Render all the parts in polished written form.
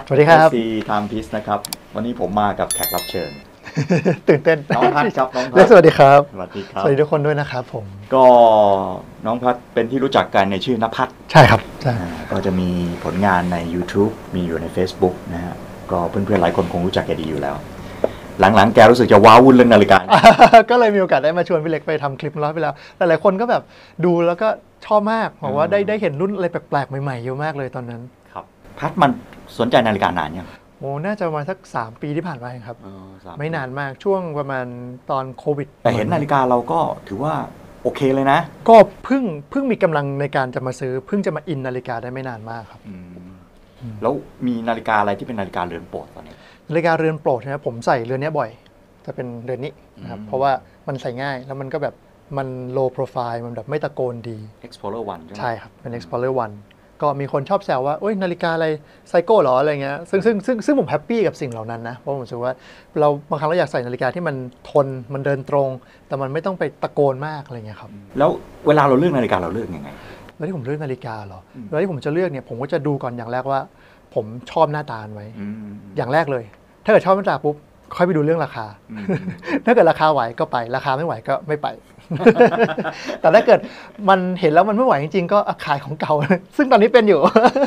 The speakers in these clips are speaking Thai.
สวัสดีครับ SC Time Piece นะครับวันนี้ผมมากับแขกรับเชิญตื่นเต้นน้องพัดครับน้องพัและดสวัสดีครับสวัสดีครับสวัสดีทุกคนด้วยนะครับผมก็น้องพัดเป็นที่รู้จักกันในชื่อนภัทรใช่ครับใช่ก็จะมีผลงานใน YouTube มีอยู่ใน Facebook นะฮะก็เพื่อนๆหลายคนคงรู้จักแกดีอยู่แล้ว หลังๆแกรู้สึกจะว้าวุ่นเรื่องนาฬิกาก็เลยมีโอกาสได้มาชวนพี่เล็กไปทำคลิปร้อยไปแล้วหลายๆคนก็แบบดูแล้วก็ชอบมากบอกว่าได้เห็นรุ่นอะไรแปลกๆใหม่ๆเยอะมากเลยตอนนั้นครับพัดมันสนใจนาฬิกานานยังโอ้น่าจะประมาณสัก3 ปีที่ผ่านมาเองครับ 3 ไม่นานมากช่วงประมาณตอนโควิดแต่เห็นนาฬิกาเราก็ถือว่าโอเคเลยนะก็เพิ่งมีกำลังในการจะมาซื้อเพิ่งจะมาอินนาฬิกาได้ไม่นานมากครับแล้วมีนาฬิกาอะไรที่เป็นนาฬิกาเรือนโปรดตอนนี้นาฬิกาเรือนโปรดนะครับผมใส่เรือนนี้บ่อยจะเป็นเรือนนี้นะครับเพราะว่ามันใส่ง่ายแล้วมันก็แบบมัน low profile มันแบบไม่ตะโกนดี Explorer 1 ใช่ไหมใช่ครับเป็น Explorer 1 ก็มีคนชอบแซวว่าโอ้ยนาฬิกาอะไรไซโก้หรออะไรเงี้ยซึ่งผมแฮปปี้กับสิ่งเหล่านั้นนะเพราะผมรู้สึกว่าเราบางครั้งเราอยากใส่นาฬิกาที่มันทนมันเดินตรง แต่มันไม่ต้องไปตะโกนมากอะไรเงี้ยครับแล้วเวลาเราเลือกนาฬิกาเราเลือกยังไงแล้วที่ผมเลือกนาฬิกาเหรอแล้วที่ผมจะเลือกเนี่ยผมก็จะดูก่อนอย่างแรกว่าผมชอบหน้าตาไว้อย่างแรกเลยถ้าเกิดชอบหน้าตาปุ๊บค่อยไปดูเรื่องราคา ถ้าเกิดราคาไหวก็ไปราคาไม่ไหวก็ไม่ไป แต่ถ้าเกิดมันเห็นแล้วมันไม่ไหวจริงๆก็ขายของเก่า ซึ่งตอนนี้เป็นอยู่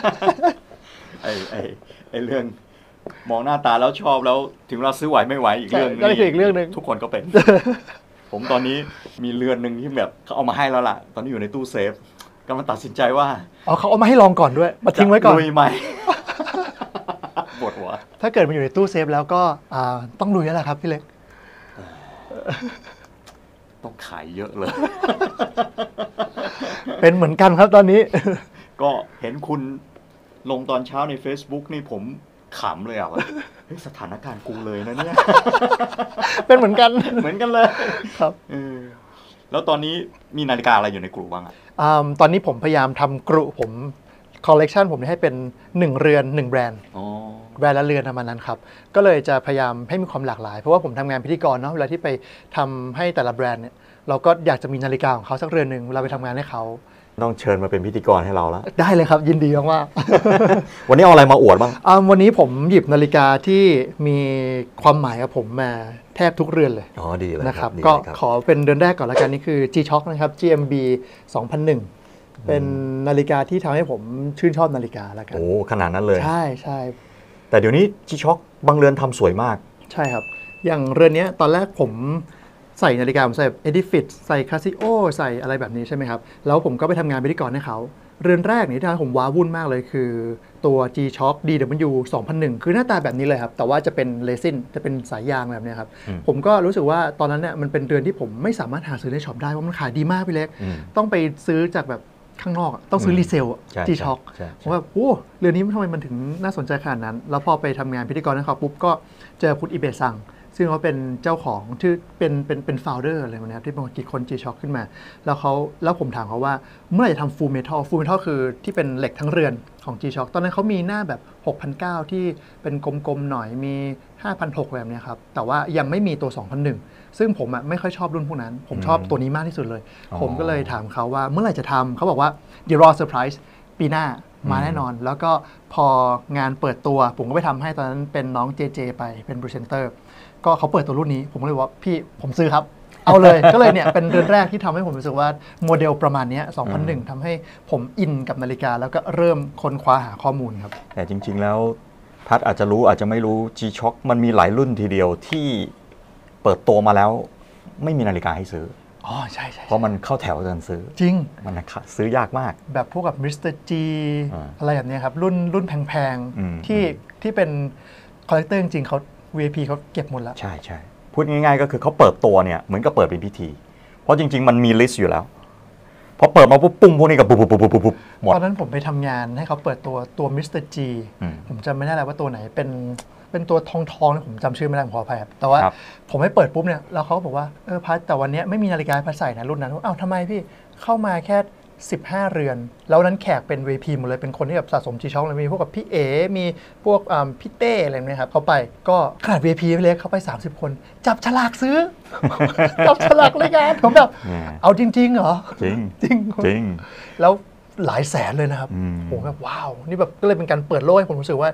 ไอ้เรื่องมองหน้าตาแล้วชอบแล้วถึงเราซื้อไหวไม่ไหวอีกเรื่องนึงก็คืออีกเรื่องนึงทุกคนก็เป็น ผมตอนนี้มีเรือนหนึ่งที่แบบเขาเอามาให้แล้วล่ะตอนนี้อยู่ในตู้เซฟกำลังตัดสินใจว่าเขาเอามาให้ลองก่อนด้วยมาทิ้งไว้ก่อนลุยไหม ปวดหัวถ้าเกิดมันอยู่ในตู้เซฟแล้วก็ต้องลุยแล้วล่ะครับพี่เล็กต้องขายเยอะเลยเป็นเหมือนกันครับตอนนี้ก็เห็นคุณลงตอนเช้าใน Facebook นี่ผมขำเลยอ่ะว่าสถานการณ์กูเลยนะเนี่ยเป็นเหมือนกันเหมือนกันเลยครับแล้วตอนนี้มีนาฬิกาอะไรอยู่ในกลุ่มบ้างอ่ะตอนนี้ผมพยายามทำกลุ่มผมคอลเลกชันผมให้เป็น1เรือน1แบรนด์แบรนด์ละเรือนประมาณนั้นครับก็เลยจะพยายามให้มีความหลากหลายเพราะว่าผมทำงานพิธีกรเนาะเวลาที่ไปทำให้แต่ละแบรนด์เนี่ยเราก็อยากจะมีนาฬิกาของเขาสักเรือนหนึ่งเวลาไปทำงานให้เขาต้องเชิญมาเป็นพิธีกรให้เราแล้วได้เลยครับยินดีมากวันนี้เอาอะไรมาอวดบ้างวันนี้ผมหยิบนาฬิกาที่มีความหมายกับผมมาแทบทุกเรือนเลยดีเลยนะครับก็ขอเป็นเรือนแรกก่อนละกันนี่คือ G-Shock นะครับ GMB 2001เป็นนาฬิกาที่ทำให้ผมชื่นชอบนาฬิกาแล้วกันโอ้ขนาดนั้นเลยใช่ใช่แต่เดี๋ยวนี้ G-Shock บางเรือนทำสวยมากใช่ครับอย่างเรือนนี้ตอนแรกผมใส่นาฬิกาผมใส่ Edifit ใส่ Casio ใส่อะไรแบบนี้ใช่ไหมครับแล้วผมก็ไปทำงานพิธีกรให้เขาเรือนแรกนี่ที่ทำให้ผมว้าวุ่นมากเลยคือตัว G-Shock DW 2001 คือหน้าตาแบบนี้เลยครับแต่ว่าจะเป็นเรซินจะเป็นสายยางแบบนี้ครับผมก็รู้สึกว่าตอนนั้นเนี่ยมันเป็นเรือนที่ผมไม่สามารถหาซื้อในช็อปได้เพราะมันขายดีมากพี่เล็กต้องไปซื้อจากแบบข้างนอกต้องซื้อรีเซลG-Shock ผมว่าโอ้เรือนนี้ทำไมมันถึงน่าสนใจขนาดนั้นแล้วพอไปทำงานพิธีกรให้เขาปุ๊บก็เจอคุณอิเบซังซึ่งเขาเป็นเจ้าของที่เป็นโฟลเดอร์อะไรแบบนี้ที่เป็นคิดค้น G-Shock ขึ้นมาแล้วผมถามเขาว่าเมื่อไหร่จะทำ Full Metal คือที่เป็นเหล็กทั้งเรือนของ G-Shock ตอนนั้นเขามีหน้าแบบ 6,900 ที่เป็นกลมๆหน่อยมี 5,600 แบบนี้ครับแต่ว่ายังไม่มีตัว 2,001 ซึ่งผมไม่ค่อยชอบรุ่นพวกนั้นผมชอบตัวนี้มากที่สุดเลยผมก็เลยถามเขาว่าเมื่อไหร่จะทำเขาบอกว่าเดี๋ยวรอเซอร์ไพรส์ปีหน้ามาแน่นอนแล้วก็พองานเปิดตัวผมก็ไปทำให้ตอนนั้นเป็นน้องเจไปเป็นพรีเซนเตอร์ก็เขาเปิดตัวรุ่นนี้ผมก็เลยว่าพี่ผมซื้อครับเอาเลย ก็เลยเนี่ยเป็นเรือนแรกที่ทำให้ผมรู้สึกว่าโมเดลประมาณนี้2001ทำให้ผมอินกับนาฬิกาแล้วก็เริ่มค้นคว้าหาข้อมูลครับแต่จริงๆแล้วพัดอาจจะรู้อาจจะไม่รู้ G-Shock มันมีหลายรุ่นทีเดียวที่เปิดตัวมาแล้วไม่มีนาฬิกาให้ซื้อใช่เพราะมันเข้าแถวกันซื้อจริงมันซื้อยากมากแบบพวกกับมิสเตอร์จีอะไรแบบนี้ครับรุ่นแพงๆที่เป็นคอลเลกเตอร์จริงๆเขา VIP เขาเก็บหมดแล้วใช่พูดง่ายๆก็คือเขาเปิดตัวเนี่ยเหมือนกับเปิดเป็นพิธีเพราะจริงๆมันมีลิสต์อยู่แล้วพอเปิดมาปุ๊บปุ้งพวกนี้กับปุ๊บหมดตอนนั้นผมไปทำงานให้เขาเปิดตัวมิสเตอร์จีผมจำไม่ได้แล้วว่าตัวไหนเป็นตัวทองผมจำชื่อไม่ได้ผมขออภัยครับแต่ว่าผมให้เปิดปุ๊บเนี่ยแล้วเขาก็บอกว่าพัดแต่วันนี้ไม่มีนาฬิกาพัดใส่นะรุ่นนั้นอ้าวทำไมพี่เข้ามาแค่15เรือนแล้วนั้นแขกเป็น VIP หมดเลยเป็นคนที่แบบสะสม G-Shock เลยมีพวกกับพี่เอ๋มีพวกพี่เต้อะไรเนี่ยครับเขาไปก็ขนาด VIP เล็กเขาไป30คนจับฉลากซื้อ จับฉลากเลยกันผมแบบเอาจริงๆเหรอจริงแล้วหลายแสนเลยนะครับผมแบบว้าวนี่แบบก็เลยเป็นการเปิดโลกให้ผมรู้สึกว่า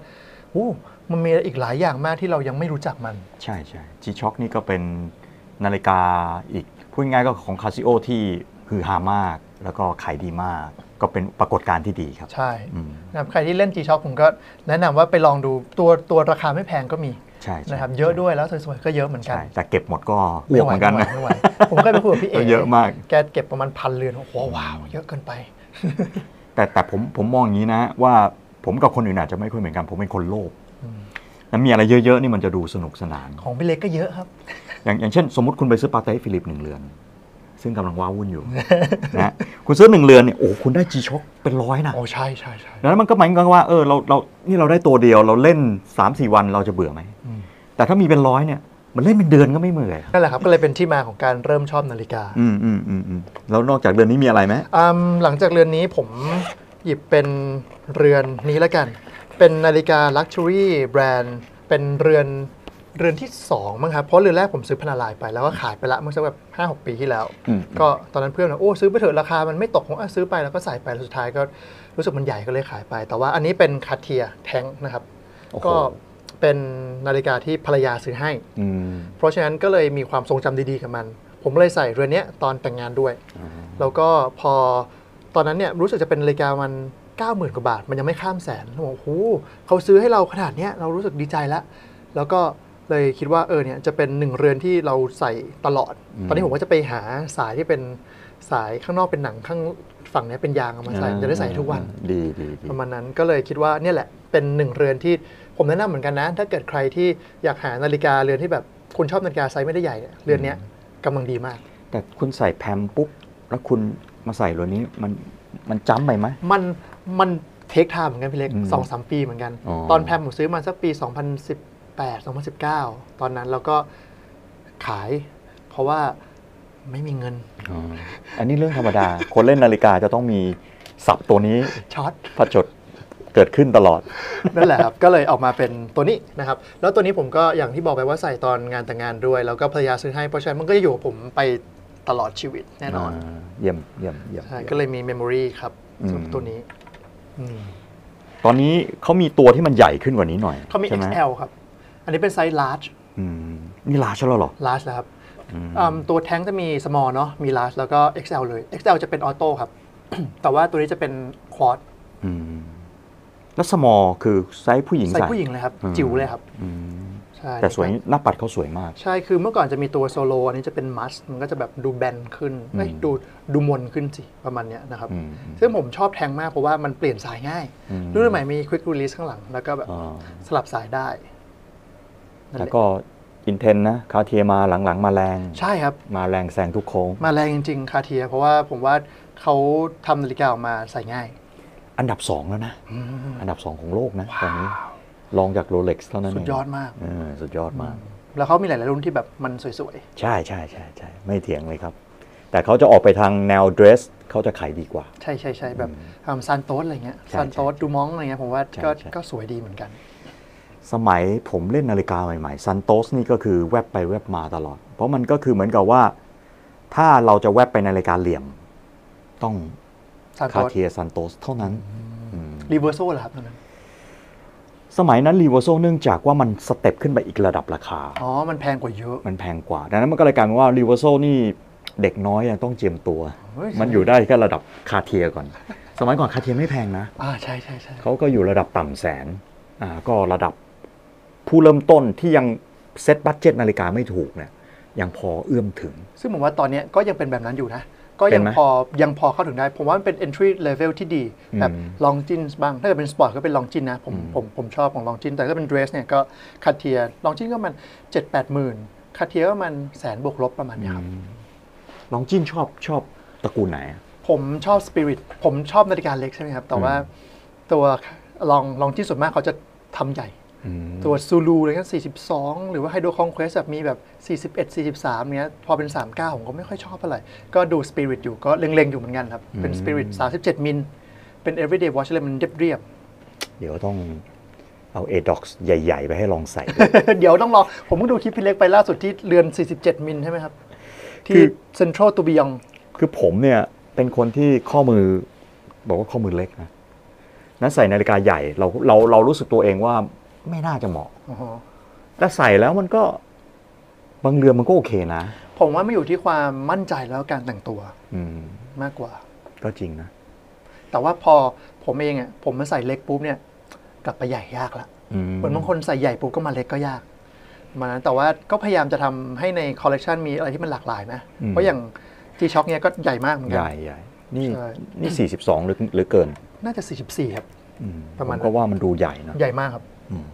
โอ้มันมีอีกหลายอย่างมากที่เรายังไม่รู้จักมันใช่ใช่ G-Shock นี่ก็เป็นนาฬิกาอีกพูดง่ายๆก็ของ Casio ที่ฮือฮามากแล้วก็ขายดีมากก็เป็นปรากฏการณ์ที่ดีครับใช่นะครับใครที่เล่น G-Shock ผมก็แนะนำว่าไปลองดูตัวราคาไม่แพงก็มีใช่นะครับเยอะด้วยแล้วสวยๆก็เยอะเหมือนกันแต่เก็บหมดก็อ้วกเหมือนกันนะไม่ไหวผมก็ไปคุยกับพี่เอ๋เยอะมากแกเก็บประมาณ1,000 เรือนโอ้โหว้าวเยอะเกินไปแต่ผมมองอย่างนี้นะว่าผมกับคนอื่นอาจจะไม่ค่อยเหมือนกันผมเป็นคนโลภแล้วมีอะไรเยอะๆนี่มันจะดูสนุกสนานของพี่เล็กก็เยอะครับอย่างเช่นสมมติคุณไปซื้อปาเต้ฟิลิป1 เรือนซึ่งกำลังว้าวุ่นอยู่นะคุณซื้อ1 เรือนเนี่ยโอ้คุณได้ G-Shock เป็น100นะโอ้ใช่ใช่ใช่แล้วมันก็หมายความว่าเราได้ตัวเดียวเราเล่น 3-4 วันเราจะเบื่อไหมแต่ถ้ามีเป็น100เนี่ยมันเล่นเป็นเดือนก็ไม่เมื่อยนั่นแหละครับก็เลยเป็นที่มาของการเริ่มชอบนาฬิกาแล้วนอกจากเรือนนี้มีอะไรไหมหลังจากเรือนนี้ผมหยิบเป็นเรือนนี้แล้วกันเป็นนาฬิกา Luxury แบรนด์เป็นเรือนที่2มั้งครับเพราะเรือนแรกผมซื้อพนาลายไปแล้วก็ขายไปละเมื่อสักแบบ 5-6 ปีที่แล้วก็ตอนนั้นเพื่อนบอกโอ้ซื้อไปเถอะราคามันไม่ตกผมซื้อไปแล้วก็ใส่ไปแล้วสุดท้ายก็รู้สึกมันใหญ่ก็เลยขายไปแต่ว่าอันนี้เป็นคาเทียแทงนะครับก็เป็นนาฬิกาที่ภรรยาซื้อให้เพราะฉะนั้นก็เลยมีความทรงจำดีๆกับมันผมเลยใส่เรือนนี้ตอนแต่งงานด้วยแล้วก็พอตอนนั้นเนี่ยรู้สึกจะเป็นนาฬิกามัน90,000 กว่าบาทมันยังไม่ข้ามแสนโอ้โหเขาซื้อให้เราขนาดนี้เรารู้สึกดีใจแล้วก็เลยคิดว่าเนี่ยจะเป็น1 เรือนที่เราใส่ตลอดตอนนี้ผมก็จะไปหาสายที่เป็นสายข้างนอกเป็นหนังข้างฝั่งนี้เป็นยางเอามาใส่จะได้ใส่ทุกวันดีประมาณนั้นก็เลยคิดว่าเนี่ยแหละเป็น1 เรือนที่ผมแนะนำเหมือนกันนะถ้าเกิดใครที่อยากหานาฬิกาเรือนที่แบบคุณชอบนาฬิกาไซส์ไม่ได้ใหญ่เรือนนี้กำลังดีมากแต่คุณใส่แพมปุ๊บแล้วคุณมาใส่เรือนนี้มันจ้ำไปไหมมันเทคไทม์เหมือนกันพี่เล็ก 2-3 ปีเหมือนกันตอนแพมผมซื้อมาสักปี 2018-2019 ตอนนั้นแล้วก็ขายเพราะว่าไม่มีเงินอันนี้เรื่องธรรมดาคนเล่นนาฬิกาจะต้องมีศัพท์ตัวนี้ช็อตผจญเกิดขึ้นตลอดนั่นแหละครับก็เลยออกมาเป็นตัวนี้นะครับแล้วตัวนี้ผมก็อย่างที่บอกไปว่าใส่ตอนงานแต่งงานด้วยแล้วก็ภรรยาซื้อให้เพราะฉะนั้นมันก็จะอยู่กับผมไปตลอดชีวิตแน่นอนเยี่ยมใช่ก็เลยมีเมมโมรีครับสำหรับตัวนี้ตอนนี้เขามีตัวที่มันใหญ่ขึ้นกว่านี้หน่อยเขามี XL ครับอันนี้เป็นไซส์ large นี่ large แล้วหรอ large แล้วครับตัวแท้งจะมี small เนาะมี large แล้วก็ XL เลย XL จะเป็นออโต้ครับ แต่ว่าตัวนี้จะเป็น quad แล้ว small คือไซส์ผู้หญิงใส่ผู้หญิงเลยครับจิ๋วเลยครับใช่แต่สวยหน้าปัดเขาสวยมากใช่คือเมื่อก่อนจะมีตัวโซโลอันนี้จะเป็นมัสมันก็จะแบบดูแบนขึ้นดูมนขึ้นสิประมาณเนี้ยนะครับซึ่งผมชอบแทงมากเพราะว่ามันเปลี่ยนสายง่ายรุ่นใหม่มี quick release ข้างหลังแล้วก็แบบสลับสายได้แต่ก็อินเทนนะคาเทียมาหลังๆมาแรงใช่ครับมาแรงแซงทุกโค้งมาแรงจริงๆคาเทียเพราะว่าผมว่าเขาทำนาฬิกาออกมาใส่ง่ายอันดับ2แล้วนะอันดับ2ของโลกนะตอนนี้รองจากโรเล็กซ์เท่านั้นสุดยอดมากสุดยอดมากแล้วเขามีหลายรุ่นที่แบบมันสวยๆใช่ไม่เถียงเลยครับแต่เขาจะออกไปทางแนวเดรสเขาจะขายดีกว่าใช่แบบซานโตสอะไรเงี้ยซานโตสดูมองอะไรเงี้ยผมว่าก็สวยดีเหมือนกันสมัยผมเล่นนาฬิกาใหม่ๆซันโตสนี่ก็คือแวบไปแวบมาตลอดเพราะมันก็คือเหมือนกับว่าถ้าเราจะแวบไปนาฬิกาเหลี่ยมต้องคาเทียซันโตสเท่านั้นรีเวอร์โซเหรอครับตอนนั้นสมัยนั้นรีเวอร์โซเนื่องจากว่ามันสเต็ปขึ้นไปอีกระดับราคามันแพงกว่าเยอะมันแพงกว่าดังนั้นมันก็เลยกลายเป็นว่ารีเวอร์โซนี่เด็กน้อยยังต้องเจียมตัวมันอยู่ได้แค่ระดับคาเทียก่อนสมัยก่อนคาเทียไม่แพงนะใช่เขาก็อยู่ระดับต่ำแสนก็ระดับผู้เริ่มต้นที่ยังเซ็ตบัดเจ็ตนาฬิกาไม่ถูกเนี่ยยังพอเอื้อมถึงซึ่งผมว่าตอนนี้ก็ยังเป็นแบบนั้นอยู่นะก็ยังพอเข้าถึงได้ผมว่ามันเป็น entry level ที่ดีแบบลองจินบ้างถ้าเกิดเป็นสปอร์ตก็เป็นลองจินนะผมชอบของลองจินแต่ถ้าเป็นเดรสเนี่ยก็คาเทียลองจินก็มัน 7-8 หมื่นคาเทียก็มัน100,000 บวกลบประมาณนี้ครับลองจินชอบตระกูลไหนผมชอบสปิริตผมชอบนาฬิกาเล็กใช่ไหมครับแต่ว่าตัวลองจินส่วนมากเขาจะทำใหญ่ตัวซูลูอะไรเงี้ย42หรือว่าไฮโดรคอนเควสแบบมีแบบ41 43เนี้ยพอเป็น39ผมก็ไม่ค่อยชอบเท่าไหร่ก็ดูสปิริตอยู่ก็เล็งๆอยู่เหมือนกันครับเป็นสปิริต37 มิลเป็น everyday watch เลยมันเรียบเดี๋ยวต้องเอาADOX ใหญ่ๆไปให้ลองใส่เดี๋ยวต้องรอผมเพิ่งดูคลิปพี่เล็กไปล่าสุดที่เรือน47 มิลใช่ไหมครับที่เซ็นทรัลตูบิยองคือผมเนี่ยเป็นคนที่ข้อมือบอกว่าข้อมือเล็กนะนั้นใส่นาฬิกาใหญ่เรารู้สึกตัวเองว่าไม่น่าจะเหมาะอ๋อแต่ใส่แล้วมันก็บางเรือนมันก็โอเคนะผมว่าไม่อยู่ที่ความมั่นใจแล้วการแต่งตัวอืมมากกว่าก็จริงนะแต่ว่าพอผมเองอ่ะผมมาใส่เล็กปุ๊บเนี่ยกลับไปใหญ่ยากละเหมือนบางคนใส่ใหญ่ปุ๊บก็มาเล็กก็ยากมานั้นแต่ว่าก็พยายามจะทำให้ในคอลเลกชันมีอะไรที่มันหลากหลายนะเพราะอย่าง G-Shock เนี่ยก็ใหญ่มากเหมือนกัใหญ่นี่ใช่นี่42หรือเกินน่าจะ44ครับ ประมาณผมก็ว่ามันดูใหญ่นะใหญ่มากครับอืม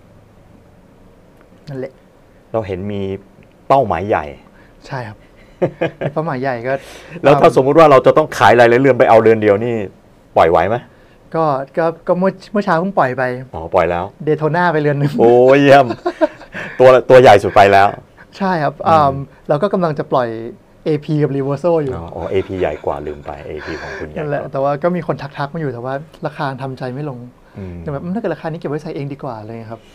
นั่นแหละเราเห็นมีเป้าหมายใหญ่ใช่ครับ เป้าหมายใหญ่ก็แล้วถ้าสมมุติว่าเราจะต้องขายหลายๆเรือนไปเอาเรือนเดียวนี่ปล่อยไหวไหมก็เมื่อเช้าเพิ่งปล่อยไปอ๋อปล่อยแล้วเดโทนาไปเรือนหนึงโอ้ยเยี่ยม ตัวใหญ่สุดไปแล้วใช่ครับเราก็กำลังจะปล่อย AP กับ Reverso อยู่อ๋อ AP ใหญ่กว่าลืมไป AP ของคุณใหญ่นั่นแหละกว่าแต่ว่าก็มีคนทักมาอยู่แต่ว่าราคาทำใจไม่ลงอืมแต่แบบถ้าเกิดราคานี้เก็บไว้ใส่เองดีกว่าเลยครับ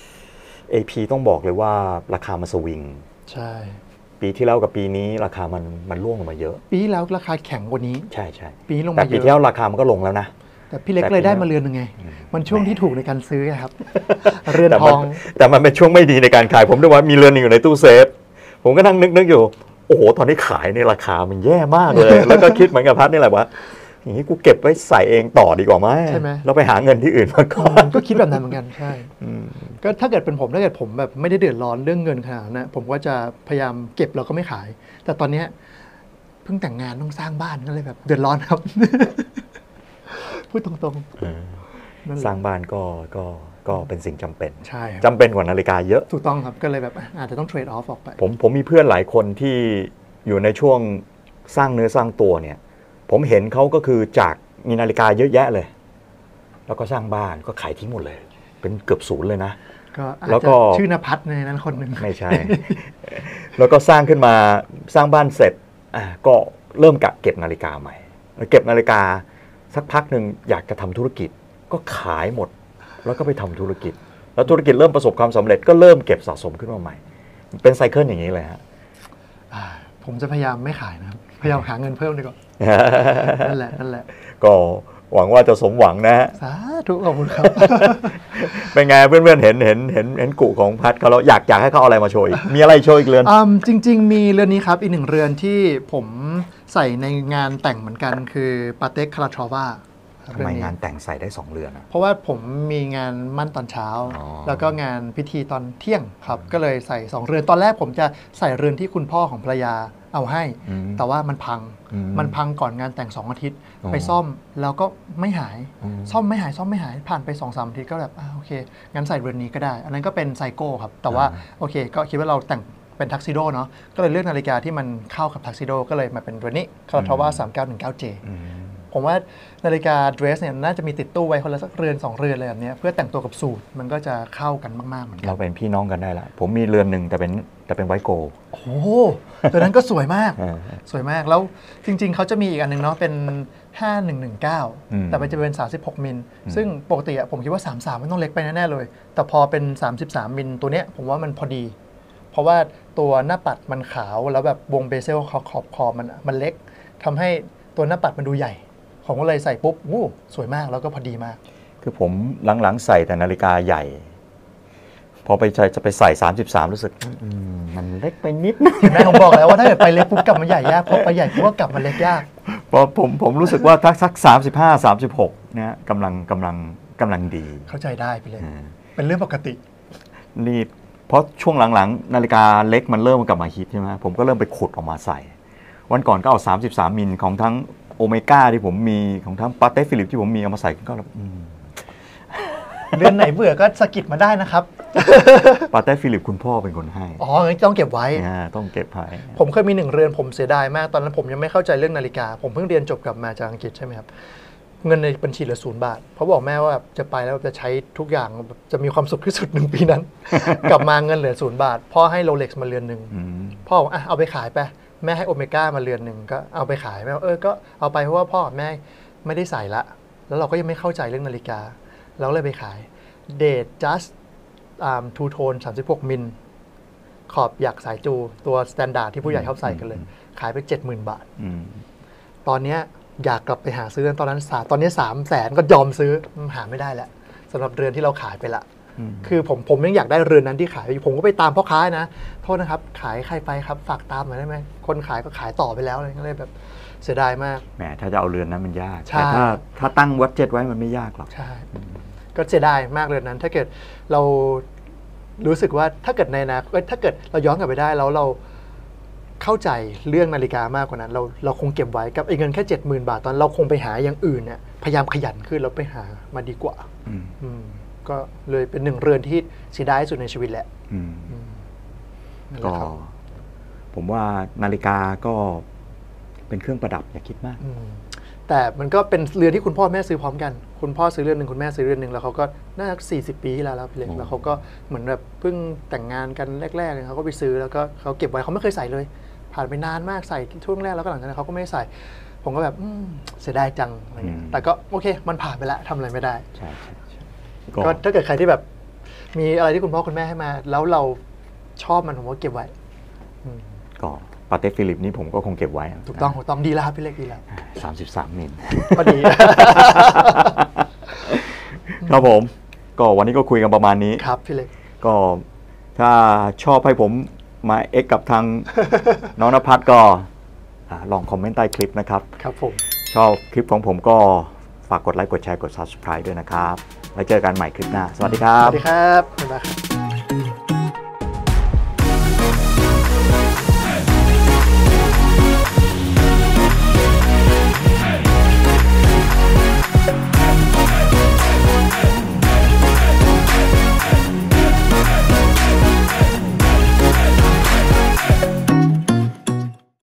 AP ต้องบอกเลยว่าราคามันสวิงใช่ปีที่แล้วกับปีนี้ราคามันร่วงลงมาเยอะปีที่แล้วราคาแข็งกว่านี้ใช่ปีนี้ลงแต่มาเยปีที่อะแล้วราคามันก็ลงแล้วนะแต่พี่เล็กแต่เลยได้ปีนี้มาเรือนหนึงไง มันช่วงที่ถูกในการซื้อไงครับ เรือนแต่ทมันองแต่มันเป็นช่วงไม่ดีในการขาย ผมด้วยว่ามีเรือนหนึงอยู่ในตู้เซฟ ผมก็นั่งนึกอยู่ โอ้โห ตอนนี้ขายในราคามันแย่มากเลย แล้วก็คิดเหมือนกับพัดนี่แหละว่าอย่างนี้กูเก็บไว้ใส่เองต่อดีกว่าไหมใช่ไหมแล้วไปหาเงินที่อื่นมาก่อนก็คิดแบบนั้นเหมือนกันใช่ก็ถ้าเกิดเป็นผมถ้าเกิดผมแบบไม่ได้เดือดร้อนเรื่องเงินขนาดนั้นนะผมก็จะพยายามเก็บแล้วก็ไม่ขาย แต่ตอนเนี้ยเพิ่งแต่งงานต้องสร้างบ้านก็เลยแบบเดือดร้อนครับ พูดตรงๆนั่นแหสร้าละงบ้านก็เป็นสิ่งจำเป็นใช่ครับจำเป็นกว่านาฬิกาเยอะถูกต้องครับก็เลยแบบอาจจะต้องเทรดออฟออกไปผมมีเพื่อนหลายคนที่อยู่ในช่วงสร้างเนื้อสร้างตัวเนี่ย ผมเห็นเขาก็คือจากมีนาฬิกาเยอะแยะเลย แล้วก็สร้างบ้านก็ขายทิ้งหมดเลย เป็นเกือบศูนย์เลยนะก็อาจแล้วจะก็ชื่อนภัสในนั้นคนหนึ่งไม่ใช่ แล้วก็สร้างขึ้นมาสร้างบ้านเสร็จก็เริ่มกะเก็บนาฬิกาใหม่เก็บนาฬิกาสักพักหนึ่งอยากจะทำธุรกิจก็ขายหมด แล้วก็ไปทำธุรกิจ แล้วธุรกิจเริ่มประสบความสำเร็จก็เริ่มเก็บสะสมขึ้นมาใหม่ เป็นไซเคิลอย่างนี้เลยฮะผมจะพยายามไม่ขายนะครับ พยายามหาเงินเพิ่มดีกว่า นั่นแหละก็หวังว่าจะสมหวังนะฮะสาธุขอบคุณครับเป็นไงเพื่อนๆเห็นกุของพัดเขาแล้วอยากให้เขาเอาอะไรมาโชว์อีก มีอะไรโชว์อีกเรือนจริง ๆ มีเรือนนี้ครับอีกหนึ่งเรือนที่ผมใส่ในงานแต่งเหมือนกันคือปาเต็กคาราทรอวาทำไมงานแต่งใส่ได้2เรือนอะเพราะว่าผมมีงานมั่นตอนเช้าอ๋อแล้วก็งานพิธีตอนเที่ยงครับ ก็เลยใส่2เรือนตอนแรกผมจะใส่เรือนที่คุณพ่อของภรรยาเอาให้ แต่ว่ามันพัง มันพังก่อนงานแต่ง2อาทิตย์อ๋อไปซ่อมแล้วก็ไม่หายอืมซ่อมไม่หายผ่านไป 2-3 อาทิตย์ก็แบบโอเคงั้นใส่เรือนนี้ก็ได้ อันนั้นก็เป็นไซโก้ครับแต่ว่าโอเคก็คิดว่าเราแต่งเป็นทักซิโดเนาะก็เลยเลือกนาฬิกาที่มันเข้ากับทักซิโดก็เลยมาเป็นเรือนนี้คาราทรอวา 3919J ผมว่านาฬิกาเดรสเนี่ยน่าจะมีติดตู้ไว้คนละสักเรือน2เรือนอะไรแบบเนี้ยเพื่อแต่งตัวกับสูทมันก็จะเข้ากันมากๆเหมือนกัเรานเป็นพี่น้องกันได้ละผมมีเรือนหนึ่งแต่เป็นไวท์โกลด์โอ้โหตัวนั้นก็สวยมากอ่าสวยมากแล้วจริง ๆเขาจะมีอีกอันหนึงเนาะเป็น 5119 แต่มันจะเป็น 36 มิลซึ่งปกติอะผมคิดว่า 33มันต้องเล็กไปแน่ๆเลย แต่พอเป็น 33 มิลตัวเนี้ยผมว่ามันพอดี เพราะว่าตัวหน้าปัดมันขาวแล้วแบบวงเบเซลขอบคอมันเล็กทำให้ตัวหน้าปัดมันดูใหญ่ผมก็เลยใส่ปุ๊บวู้สวยมากแล้วก็พอดีมากคือผมหลังๆใส่แต่นาฬิกาใหญ่ พอจะไปใส่ 33 รู้สึกมันเล็กไปนิดนึงเห็นไหมผมบอกแล้วว่าถ้าเกิดไปเล็กปุ๊บกลับมาใหญ่ยากพอไปใหญ่ปุ๊บก็กลับมาเล็กยากเพราะผมรู้สึกว่าสัก35 36เนี่ยกำลังดีเข้าใจได้ไปเลยอ่าเป็นเรื่องปกตินี่เพราะช่วงหลังๆ นาฬิกาเล็กมันเริ่มกลับมาฮิตใช่ไหมผมก็เริ่มไปขุดออกมาใส่ วันก่อนก็เอา33 มิลของทั้งโอเมก้าที่ผมมีของทั้งปาเต้ฟิลิปที่ผมมีเอามาใส่ก็แบบเดือนไหนเบื่อก็สะกิดมาได้นะครับปาเต้ฟิลิปคุณพ่อเป็นคนให้อ๋องั้นต้องเก็บไว้ต้องเก็บให้ผมเคยมี1เรือนผมเสียดายมากตอนนั้นผมยังไม่เข้าใจเรื่องนาฬิกา ผมเพิ่งเรียนจบกลับมาจากอังกฤษใช่ไหมครับ เงินในบัญชีเหลือ0 บาทเพราะบอกแม่ว่าแบบจะไปแล้วจะใช้ทุกอย่างจะมีความสุขที่สุด1 ปีนั้น กลับมาเงินเหลือ0 บาทพ่อให้โรเล็กซ์มาเรือนหนึ่งพ่อบอกเอาไปขายไปแม่ให้โอเมก้ามาเรือนหนึ่งก็เอาไปขายแม่ก็เอาไปเพราะว่าพ่อกับแม่ไม่ได้ใส่ละแล้วเราก็ยังไม่เข้าใจเรื่องนาฬิกาเราเลยไปขายเดท just two tone 36 มิลขอบอยากสายจูตัวสแตนดาร์ดที่ผู้ใหญ่ชอบใส่กันเลยขายไป 70,000 บาทตอนนี้อยากกลับไปหาซื้อตอนนี้300,000ก็ยอมซื้อหาไม่ได้แล้วสำหรับเรือนที่เราขายไปละคือผมยังอยากได้เรือนนั้นที่ขายผมก็ไปตามพ่อค้านะโทษนะครับขายใครไปครับฝากตามหน่อยได้ไหมคนขายก็ขายต่อไปแล้วอะไรก็เลยแบบเสียดายมากแหมถ้าจะเอาเรือนนั้นมันยากใช่แต่ถ้าตั้งวัดเจ็ตไว้มันไม่ยากหรอกใช่ก็เสียดายมากเรือนนั้น ถ้าเกิดเรารู้สึกว่าถ้าเกิดในอนาคตถ้าเกิดเราย้อนกลับไปได้แล้วเราเข้าใจเรื่องนาฬิกามากกว่านั้นเราคงเก็บไว้กับไอ้เงินแค่ 70,000 บาทตอนเราคงไปหาอย่างอื่นเนี่ยพยายามขยันขึ้นแล้วไปหามาดีกว่าก็เลยเป็นหนึ่งเรือนที่เสียดายที่สุดในชีวิตแหละนั่นแหก็ละครับผมว่านาฬิกาก็เป็นเครื่องประดับอย่าคิดมากแต่มันก็เป็นเรือนที่คุณพ่อแม่ซื้อพร้อมกันคุณพ่อซื้อเรือนหนึ่งคุณแม่ซื้อเรือนหนึ่งแล้วเขาก็น่าจะ40 ปีที่แล้วพี่เล็กแล้วเขาก็เหมือนแบบเพิ่งแต่งงานกันแรกๆเลยเขาก็ไปซื้อแล้วก็เขาเก็บไว้เขาไม่เคยใส่เลย ผ่านไปนานมากใส่ช่วงแรกแล้วก็หลังจากนั้นเขาก็ไม่ใส่ผมก็แบบเสียดายจังอะไรเงี้ยแต่ก็โอเคมันผ่านไปแล้วทำอะไรไม่ได้ใช่ก็ถ้าเกิดใครที่แบบมีอะไรที่คุณพ่อคุณแม่ให้มา แล้วเราชอบมันผมก็เก็บไว้ก็ปาเต้ฟิลิปนี่ผมก็คงเก็บไว้ถูกต้องดีแล้วครับพี่เล็กดีแล้ว 33 มิลพอดีครับผมก็วันนี้ก็คุยกันประมาณนี้ครับพี่เล็กก็ถ้าชอบให้ผมมาเอ็กกับทาง น้องณภัทรก็ลองคอมเมนต์ใต้คลิปนะครับครับผมชอบคลิปของผมก็ฝากกดไลค์กดแชร์กด Subscribe ด้วยนะครับแล้วเจอกันใหม่คลิปหน้า สวัสดีครัสบวัสดีครับบ๊ายบายครับ